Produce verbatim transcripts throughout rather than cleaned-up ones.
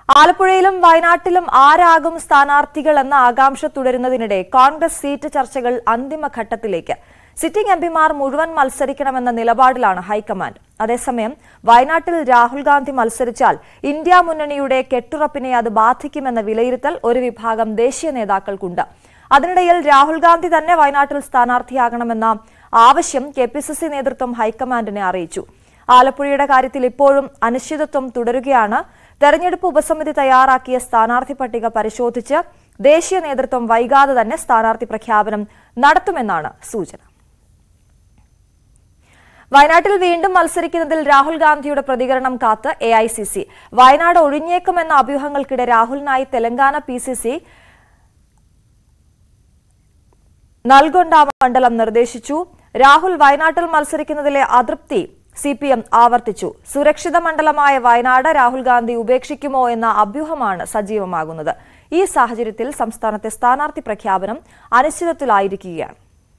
ആലപ്പുഴയിലും വയനാട്ടിലും ആരാകും സ്ഥാനാർത്ഥികൾ എന്ന ആകാംക്ഷ തുടരുന്നതിനിടെ കോൺഗ്രസ് സീറ്റ് ചർച്ചകൾ അന്തിമഘട്ടത്തിലേക്ക്. സിറ്റിംഗ് എംപിമാർ മുഴുവൻ മത്സരിക്കണമെന്ന നിലപാടിലാണ് ഹൈക്കമാൻഡ്. അതേസമയം വയനാട്ടിൽ രാഹുൽ ഗാന്ധി മത്സരിച്ചാൽ ഇന്ത്യ മുന്നണിയുടെ കെട്ടുറപ്പിനെ അത് ബാധിക്കുമെന്ന വിലയിരുത്തൽ ഒരു വിഭാഗം ദേശീയ നേതാക്കൾക്കുണ്ട്. അതിനിടയിൽ രാഹുൽ ഗാന്ധി തന്നെ വയനാട്ടിൽ സ്ഥാനാർത്ഥിയാകണമെന്ന ആവശ്യം കെ പി സി സി നേതൃത്വം ഹൈക്കമാൻഡിനെ അറിയിച്ചു. ആലപ്പുഴയുടെ കാര്യത്തിൽ ഇപ്പോഴും അനിശ്ചിതത്വം തുടരുകയാണ്. തെരഞ്ഞെടുപ്പ് ഉപസമിതി തയ്യാറാക്കിയ സ്ഥാനാർത്ഥി പട്ടിക പരിശോധിച്ച് ദേശീയ നേതൃത്വം വൈകാതെ തന്നെ സ്ഥാനാർത്ഥി പ്രഖ്യാപനം നടത്തുമെന്നാണ് സൂചന. വയനാട്ടിൽ വീണ്ടും മത്സരിക്കുന്നതിൽ രാഹുൽ ഗാന്ധിയുടെ പ്രതികരണം കാത്ത് A I C C. Wayanad ഒഴിഞ്ഞേക്കുമെന്ന അഭ്യൂഹങ്ങൾക്കിടെ രാഹുലിനായി Telangana P C C Nalgonda മണ്ഡലം നിർദ്ദേശിച്ചു. രാഹുൽ വയനാട്ടിൽ മത്സരിക്കുന്നതിലെ അതൃപ്തി സി പി എം ആവർത്തിച്ചു. സുരക്ഷിത മണ്ഡലമായ വയനാട് രാഹുൽ ഗാന്ധി ഉപേക്ഷിക്കുമോ എന്ന അഭ്യൂഹമാണ് സജീവമാകുന്നത്. ഈ സാഹചര്യത്തിൽ സംസ്ഥാനത്തെ സ്ഥാനാർത്ഥി പ്രഖ്യാപനം അനിശ്ചിതത്വത്തിലായിരിക്കുകയാണ്.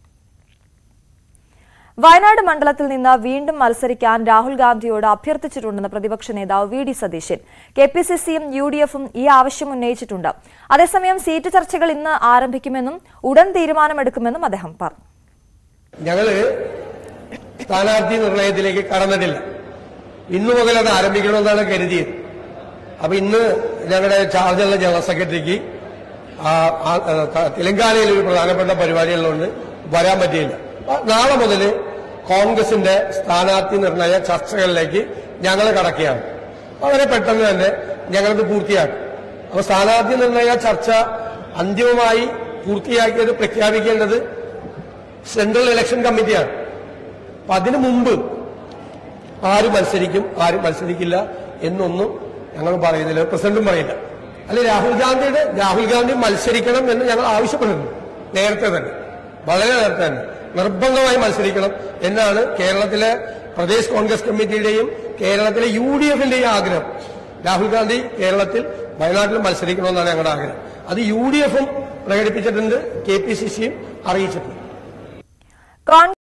വയനാട് മണ്ഡലത്തിൽ നിന്ന് വീണ്ടും മത്സരിക്കാൻ രാഹുൽ ഗാന്ധിയോട് അഭ്യർത്ഥിച്ചിട്ടുണ്ടെന്ന് പ്രതിപക്ഷ നേതാവ് V D Satheesan. K P C സിയും യു ഡി എഫും ഈ ആവശ്യം ഉന്നയിച്ചിട്ടുണ്ട്. അതേസമയം സീറ്റ് ചർച്ചകൾ ഇന്ന് ആരംഭിക്കുമെന്നും ഉടൻ തീരുമാനമെടുക്കുമെന്നും അദ്ദേഹം പറഞ്ഞു. ഞങ്ങള് സ്ഥാനാർത്ഥി നിർണയത്തിലേക്ക് കടന്നിട്ടില്ല. ഇന്നു മുതൽ അത് ആരംഭിക്കണമെന്നാണ് കരുതിയത്. അപ്പൊ ഇന്ന് ഞങ്ങളുടെ ചാർജുള്ള ജനറൽ സെക്രട്ടറിക്ക് തെലങ്കാനയിൽ ഒരു പ്രധാനപ്പെട്ട പരിപാടികളുണ്ട്, വരാൻ പറ്റിയില്ല. നാളെ മുതൽ കോൺഗ്രസിന്റെ സ്ഥാനാർത്ഥി നിർണയ ചർച്ചകളിലേക്ക് ഞങ്ങൾ കടക്കുകയാണ്. വളരെ പെട്ടെന്ന് തന്നെ ഞങ്ങളത് പൂർത്തിയാക്കും. അപ്പൊ സ്ഥാനാർത്ഥി നിർണയ ചർച്ച അന്തിമമായി പൂർത്തിയാക്കിയത് പ്രഖ്യാപിക്കേണ്ടത് സെൻട്രൽ ഇലക്ഷൻ കമ്മിറ്റിയാണ്. അപ്പൊ അതിനു മുമ്പ് ആര് മത്സരിക്കും ആര് മത്സരിക്കില്ല എന്നൊന്നും ഞങ്ങൾ പറയുന്നില്ല, പ്രസിഡന്റും പറയില്ല. അല്ലെ രാഹുൽ ഗാന്ധിയുടെ രാഹുൽ ഗാന്ധി മത്സരിക്കണം എന്ന് ഞങ്ങൾ ആവശ്യപ്പെടുന്നു. നേരത്തെ തന്നെ, വളരെ നേരത്തെ തന്നെ നിർബന്ധമായി മത്സരിക്കണം എന്നാണ് കേരളത്തിലെ പ്രദേശ് കോൺഗ്രസ് കമ്മിറ്റിയുടെയും കേരളത്തിലെ യു ഡി എഫിന്റെയും ആഗ്രഹം. രാഹുൽ ഗാന്ധി കേരളത്തിൽ വയനാട്ടിൽ മത്സരിക്കണമെന്നാണ് ഞങ്ങളുടെ ആഗ്രഹം. അത് യു ഡി എഫും പ്രകടിപ്പിച്ചിട്ടുണ്ട്, കെ പി സി സിയും അറിയിച്ചിട്ടുണ്ട്.